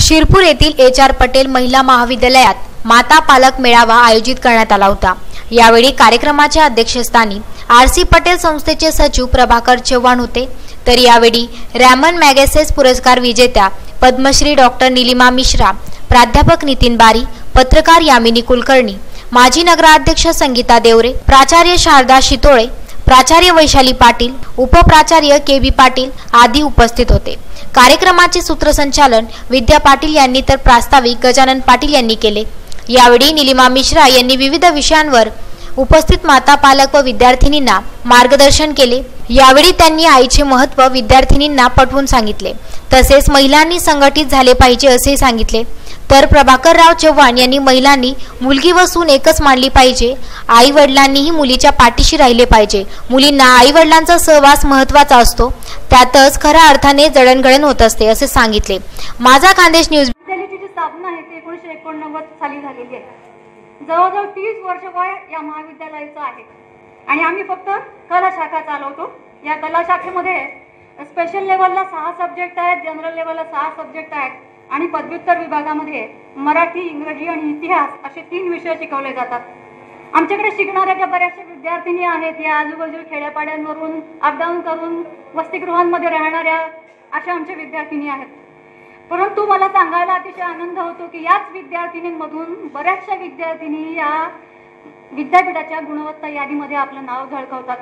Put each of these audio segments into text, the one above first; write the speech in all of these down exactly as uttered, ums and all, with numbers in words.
शिरपूर येथील H R Patel महिला महाविद्यालयात माता पालक मेळावा आयोजित करण्यात आला होता। यावेळी कार्यक्रमाच्या अध्यक्षस्थानी आर सी पटेल संस्थेचे सचिव प्रभाकर चव्हाण होते। तर यावेळी रॅमन मॅगसेसे पुरस्कार विजेत्या पद्मश्री डॉक्टर नीलिमा मिश्रा, प्राध्यापक नितीन बारी, पत्रकार यामिनी कुलकर्णी, माजी नगराध्यक्ष संगीता देवरे, प्राचार्य शारदा शितोळे, प्राचार्य वैशाली पाटील, उपप्राचार्य के बी पाटील आदी उपस्थित होते। कार्यक्रमाचे सूत्रसंचालन विद्या पाटील यांनी तर प्रास्ताविक गजानन पाटील यांनी केले। यावेळी नीलिमा मिश्रा यांनी विविध विषयांवर उपस्थित माता पालक व विद्यार्थिनींना मार्गदर्शन केले। यावेळी त्यांनी आईचे महत्त्व विद्यार्थिनींना पटवून सांगितले, तसेच महिलांनी संघटित झाले पाहिजे असे सांगितले। तर प्रभाकरराव चव्हाण यांनी महिलांनी मुलगी व सून एकच मानली पाहिजे, आई वडिलांनीही मुलीच्या पाठीशी राहिले पाहिजे, मुलींना आई वडिलांचा सहवास महत्त्वाचा असतो, त्यातच खऱ्या अर्थाने जडणघडण होत असते असे सांगितले। माझा खानदेश न्यूज विद्यालयाची जी स्थापना आहे ते एकोणीसशे एकोणनव्वद साली झालेली आहे। जवळजवळ तीस वर्ष वय या महाविद्यालयाचं आहे आणि आम्ही फक्त कला शाखा चालवतो। या कला शाखेमध्ये स्पेशल लेवलला सहा सब्जेक्ट आहेत, जनरल लेवलला सहा सब्जेक्ट आहेत आणि पदव्युत्तर विभागामध्ये मराठी, इंग्रजी आणि इतिहास असे तीन विषय शिकवले जातात। आमच्याकडे शिकणाऱ्या ज्या बऱ्याचशा विद्यार्थिनी आहेत या आजूबाजूला खेड्यापाड्यांवरून अपडाऊन करून वसतिगृहांमध्ये राहणाऱ्या अशा आमच्या विद्यार्थिनी आहेत। परंतु मला सांगायला अतिशय आनंद होतो की याच विद्यार्थिनींमधून बऱ्याचशा विद्यार्थिनी या विद्यापीठाच्या गुणवत्ता यादीमध्ये आपलं नाव झळकावतात।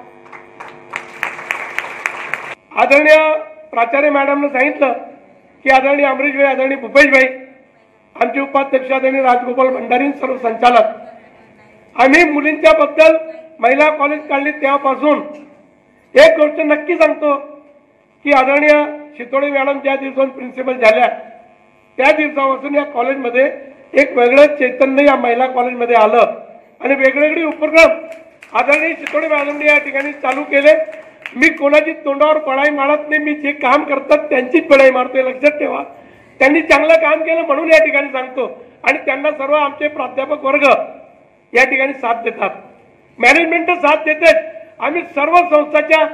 आदरणीय प्राचार्य मॅडमने सांगितलं की आदरणीय अमरीश भाई, आदरणीय भूपेश भाई, आमचे उपाध्यक्ष आदरणीय राजगोपाल भंडारी, सर्व संचालक, आम्ही मुलींच्या बद्दल महिला कॉलेज काढली तेव्हापासून एक गोष्ट नक्की सांगतो की आदरणीय शितोळे मॅडम ज्या दिवसापासून प्रिन्सिपल झाल्या त्या दिवसापासून या कॉलेजमध्ये एक वेगळं चैतन्य या महिला कॉलेजमध्ये आलं आणि वेगवेगळे उपक्रम आदरणीय शितोळे मॅडमने या ठिकाणी चालू केले। मी कोणाची तोंडावर पळाई मारत नाही, मी जे काम करतात त्यांचीच पळाई मारतोय, लक्षात ठेवा। त्यांनी चांगलं काम केलं म्हणून या ठिकाणी सांगतो आणि त्यांना सर्व आमचे प्राध्यापक वर्ग या ठिकाणी साथ देतात, मॅनेजमेंट साथ देते। आम्ही सर्व संस्थाच्या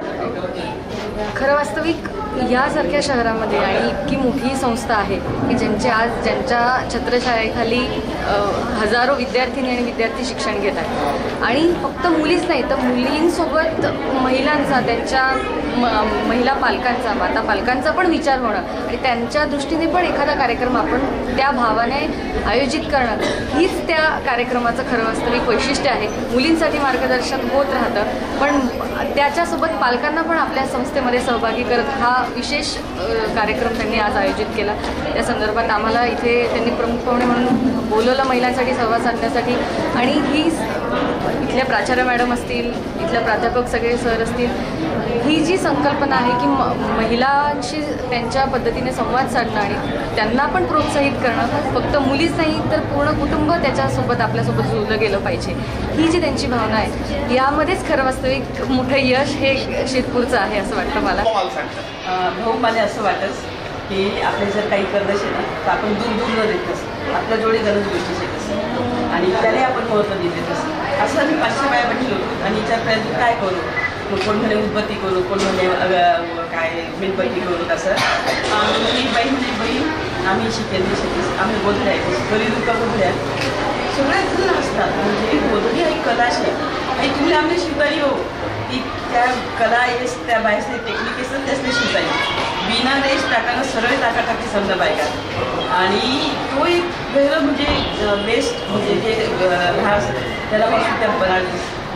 खरं वास्तविक यासारख्या शहरामध्ये आणि इतकी मोठी संस्था आहे की ज्यांचे आज ज्यांच्या छत्रछायेखाली हजारो विद्यार्थिनी आणि विद्यार्थी शिक्षण घेत आहेत आणि फक्त मुलीच नाही तर मुलींसोबत महिलांचा, त्यांच्या म महिला पालकांचा, माता पालकांचा पण विचार होणं आणि त्यांच्या दृष्टीने पण एखादा कार्यक्रम आपण त्या भावाने आयोजित करणं हीच त्या कार्यक्रमाचं खरं वास्तविक वैशिष्ट्य आहे। मुलींसाठी मार्गदर्शन होत राहतं पण त्याच्यासोबत पालकांना पण आपल्या संस्थेमध्ये सहभागी करत हा विशेष कार्यक्रम त्यांनी आज आयोजित केला। त्या संदर्भात आम्हाला इथे त्यांनी प्रमुख पाहुणे म्हणून बोलवलं महिलांसाठी संवाद साधण्यासाठी आणि ही इथल्या प्राचार्य मॅडम असतील, इथल्या प्राध्यापक सगळे सर असतील, ही जी संकल्पना आहे की म महिलांशी त्यांच्या पद्धतीने संवाद साधणं आणि त्यांना पण प्रोत्साहित करणं, फक्त मुलीच नाही तर पूर्ण कुटुंब त्याच्यासोबत आपल्यासोबत जुळलं गेलं पाहिजे, ही जी त्यांची भावना आहे यामध्येच खरं वास्तविक मोठं यश हे शिरपूरचं आहे असं वाटतं मला। भाऊ मला असं वाटत की आपले जर काही करण्याचे ना तर आपण दूर दूर न देत असं आपल्या जोडी गरज गोष्टी शकत असं आणि त्यालाही आपण महत्त्व देत असं असं आम्ही पाचशे बाया म्हटलो आणि विचारपर्यंत काय करू, कोण म्हणे उदबत्ती करू, कोण म्हणे काय मेणबत्ती करू, तसं एक बाई म्हणजे बाई आम्ही शिकेल शिकेल आम्ही गोधड्या आहे गरीब लोक गोधड्या सगळ्यात जण असतात म्हणजे गोधडी ही कला आहे आणि तुम्ही आम्ही शिकाई हो की त्या कला येस त्या बायसने टेक्निक येस त्यासने शिकाई बिना रेस टाकानं सरळ टाका टाकी समजा बायका आणि तो एक वेगळं म्हणजे बेस्ट म्हणजे जे घास त्याला पासून त्या बनाडी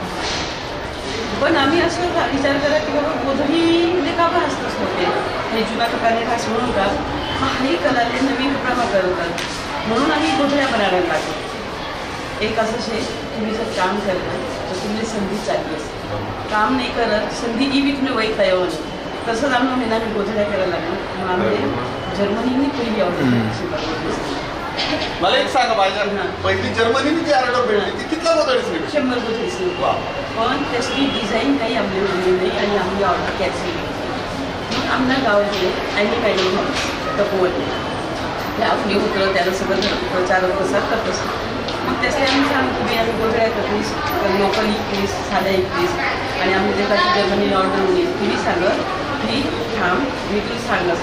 पण आम्ही असं विचार करा की बाबा गोधडी म्हणजे का बरं असतंच होते हे जुना कपड्याने घास म्हणून का हाही कला ते नवीन कपडा करतात म्हणून आम्ही गोधड्या बनायला लागतो। एक असं शे तुम्ही जर काम करता तर तुम्ही संधी चालली असते, काम नाही करत संधी ही बी तुम्ही वैता येऊन तसंच आम्हाला महिना मी गोधड्या करायला लागलो मग आम्ही जर्मनीने पहिली आवडली। मला एक सांगा पाहिजे पहिली जर्मनीने जी ऑर्डर भेटली ती कितला गोधडी शंभर गोधडी पण त्याची डिझाईन काही आमली मिळली नाही आणि आम्ही ऑर्डर कॅन्सल केली। मग आमच्या गावाचे आणि काही तपोवरले त्या आपली उतरं त्याला सगळं प्रचार प्रसार करत असतो मग त्याचे आम्ही सांगतो तुम्ही आम्ही गोधड्या करतीस लोकल इकतीस साध्या इकतीस आणि आम्ही जे काही जर्मनी ऑर्डर होईल तुम्ही सांगत की थांब मी तुला सांगत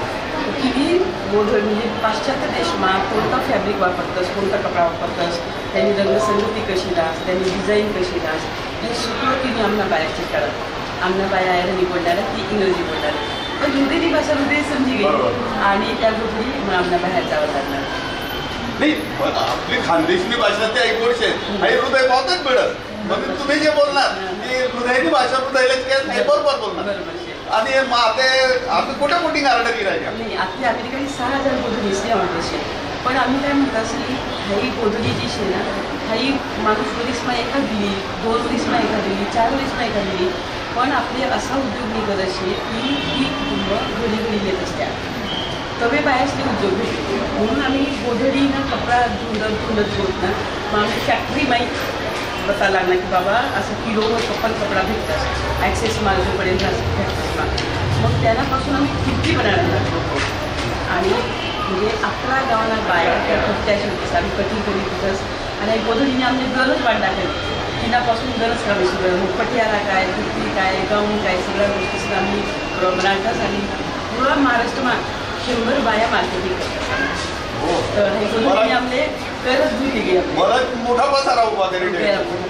किती गोधड म्हणजे पाश्चात्य देशमा कोणता फॅब्रिक वापरतस, कोणता कपडा वापरतस, त्यांनी रंगसंगती कशी रास, त्यांनी डिझाईन कशी रास, हे सगळं तिने आमना बायाची कळत. आमना बाया आहे निवडणारा ती इंग्रजी बोलणारी, पण हृदयची भाषा हृदय समजी गेली आणि त्या गोष्टी मग आमना बाहेर जावं लागणार. नाही पण आपली खानदेशनी भाषा ती ऐकवडशी आहे आणि हृदय पावतच मिळत. म्हणून तुम्ही जे बोलणार की हृदयाची भाषा हृदयालाच काय बरोबर बोलणार. आणि ते आम्ही कुठे कुठे गार्डन राहिल्या नाही आपली अमेरिकेने सहा हजार गोधडी असल्या वाटते. पण आम्ही काय म्हणतो असं की हाई गोधडी जी शे ना हाई माणूस वरीसमा एका दिली, दोन वरीसमा एका दिली, चार वरीसमा एका दिली, पण आपले असा उद्योग निघत असे की ही कुटुंब घडी घडी येत असत्या तवे बायासले उद्योग भेटतो. म्हणून आम्ही गोधडीनं कपडा धुंडत धुंडत होत ना मग आम्ही फॅक्टरी माहीत बता लागला की बाबा असं किलोवर कपल कपडा भेटतात ॲक्सेस मार्गपर्यंत असं भेटतात. मग त्यापासून आम्ही किती बनायला लागलो आणि म्हणजे अकरा गावाला बाया त्या कट्ट्या शिवतेस आम्ही कठीण करीत होतस आणि गोधडीने आमची गरज वाढ टाकली. तिनापासून गरज करायची गरज मग पटियाला काय, कुर्ती काय, गाऊन काय सगळ्या गोष्टी सुद्धा आम्ही बनावतात आणि पुरा महाराष्ट्रमा शंभर बाया मार्केटिंग करतात. तर हे गोधडीने आपले गरज दिली गेली मला मोठा पसारा उभा केला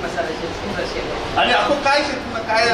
आणि आपण काय काय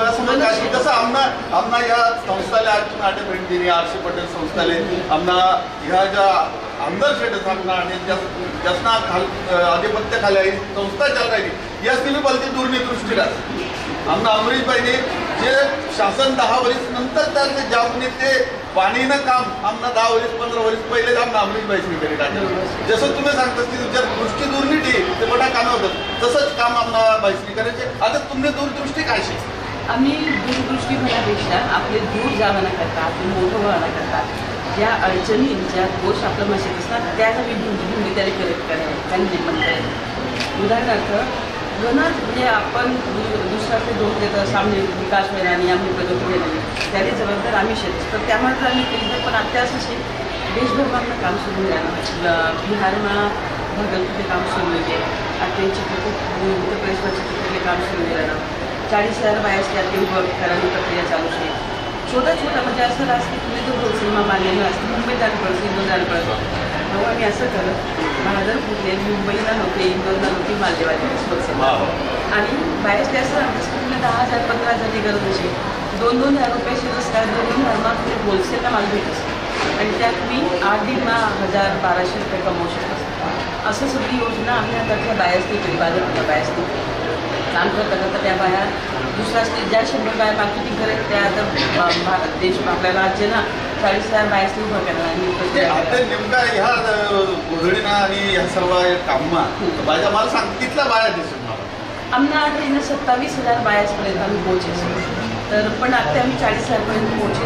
कसं आमना आमना या संस्थाले आज आटे भेटदिनी आरसी पटेल संस्थाले आमना ह्या ज्या आमदार शेट आमना आणि ज्यासना खाल आधिपत्य खाली संस्था चाल राहिली यासनी मी बोलते दूरदृष्टी राहते. आमना अमरीशबाईने जे शासन दहा वर्ष नंतर त्याचे ज्यामुळे ते पाणीनं काम आमना दहा वर्ष पंधरा वर्ष पहिले आमना अमरीशबाईसनी करी टाकलं. जसं तुम्ही सांगता की तुमच्या दृष्टी दूरनीटी ते मोठा काम होतं तसंच काम आमना बाईसनी करायचे. आता तुम्ही दूरदृष्टी काय शिकता? आम्ही दूरदृष्टी होण्यापेक्षा आपले दूर जावं करता आपले मोठं व्हावं करता ज्या अडचणी ज्या दोष आपल्या माशीत असतात त्याच आम्ही भूमी त्याला करेक्ट करायला त्यांनी निर्माण करायचं. उदाहरणार्थ गणत म्हणजे आपण दुसऱ्याचे दोष देतं सामने विकास व्हायला आणि आम्ही प्रगती व्हायला त्याने जबाबदार आम्ही शेत तर त्यामध्ये आम्ही केलं. पण आता असं शे देशभरातलं काम सुरू झालं बिहारमा भागलपूरचे काम सुरू होते आता चित्रकूट उत्तर प्रदेशમાં चित्रकूटले काम सुरू झालं चाळीस हजार बायास त्यातली वर्क करायची प्रक्रिया चालू आहे. छोटा छोटा म्हणजे असं राहत की तुम्ही जो होलसेलमा मानलेलं असतं मुंबईत जायला पडतं इंदोर जायला पडतं मग आम्ही असं करत महादर कुठले मुंबईला नव्हते इंदोरला नव्हती मालदेवाची होलसेल आणि बाहेर असं राहतं की तुम्ही दहा हजार पंधरा हजारची गरज असेल दोन दोन हजार रुपये शेत असतात दोन दोन हजारमा तुम्ही होलसेलला माल भेट असतो आणि त्यात मी आठ दिनमा हजार बाराशे रुपये कमवू शकतो. असं सगळी योजना आम्ही आता बायासनी केली बाजारच्या बायासनी काम करता करता त्या बाया दुसरा ज्या शंभर बाया मार्केटिंग करेल त्या आता भारत देश आपल्या राज्य ना चाळीस हजार बायासनी उभं करणार नेमका ह्या गोधडीना आणि ह्या सर्व काममा बाया मला सांग कितल्या बाया दिसून आमना आता सत्तावीस हजार बायासपर्यंत आम्ही पोहोचेल तर पण आता आम्ही चाळीस हजारपर्यंत पोहोचले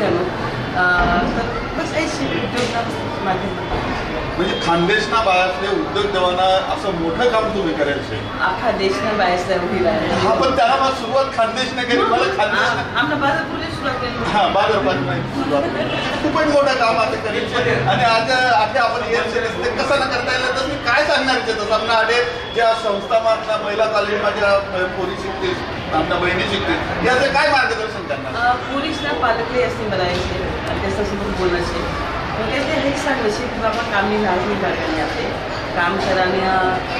राहिलो तर बस ऐंशी उद्योग माध्यमात म्हणजे खानदेशना बायातले उद्योग देवाना असं मोठं काम तुम्ही करायचे अख्खा देशना बायासला उभी राहिला. हा पण त्याला मला सुरुवात खानदेशने केली मला खानदेश आमना बाजारपूरला सुरुवात केली हा बाजारपासून सुरुवात खूपच मोठं काम आता करायचे आणि आज आठे आपण ते कसं न करता येईल तर मी काय सांगणार तसं आपल्या आठे ज्या संस्थामातल्या महिला कॉलेजमध्ये पोरी शिकतील आपल्या बहिणी शिकतील याचे काय मार्गदर्शन करणार? पोलीसला पालकले असते बनायचे आणि त्याच्यासमोर बोलायचे मग ते हेच सांगायचे की बाबा कामनी लाजणी काढणे आपले काम करायला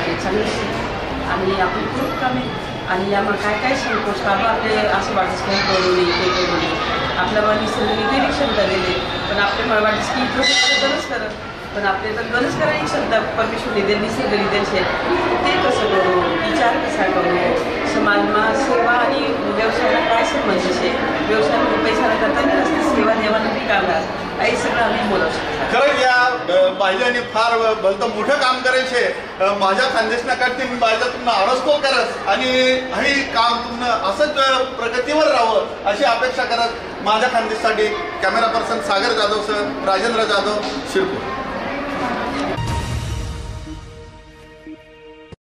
चांगलं आणि आपली खूप कामे आणि यामध्ये काय काय संकोच बाबा आपले असं वाटतं काही करू नये ते करू नये आपल्याला निसर्गाने ते क्षमता दिले पण आपले मला वाटतं की इथं गरज करत पण आपले तर गरज करायची क्षमता परमेश्वर निधे निसर्ग निधेचे ते कसं करू विचार कसा करू समाजमा सेवा आणि व्यवसायाला काय संबंध आहे व्यवसायामध्ये पैसा न करता रस्ते सेवा देवानं बी काम राहत हे सगळं आम्ही बोलू शकतो. खरंच या बायजांनी फार भलतं मोठं काम करायचे माझ्या खानदेशना काढते मी बायजा तुम्हाला अरस्तो करत आणि हे काम तुम्हाला असंच प्रगतीवर राहावं अशी अपेक्षा करत माझ्या खानदेशसाठी camera person Sagar Jadhav sir Rajendra Jadhav Shirpur.